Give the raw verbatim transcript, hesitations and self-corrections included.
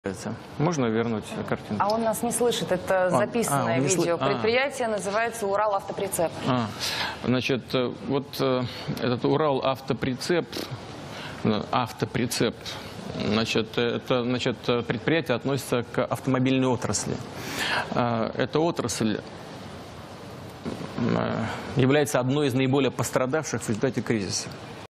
Можно вернуть картинку? А он нас не слышит, это записанное а, видео. Сл... Предприятие а. называется «Урал автоприцеп». А, значит, вот этот Урал автоприцеп, автоприцеп, значит, это, значит, предприятие относится к автомобильной отрасли. Эта отрасль является одной из наиболее пострадавших в результате кризиса.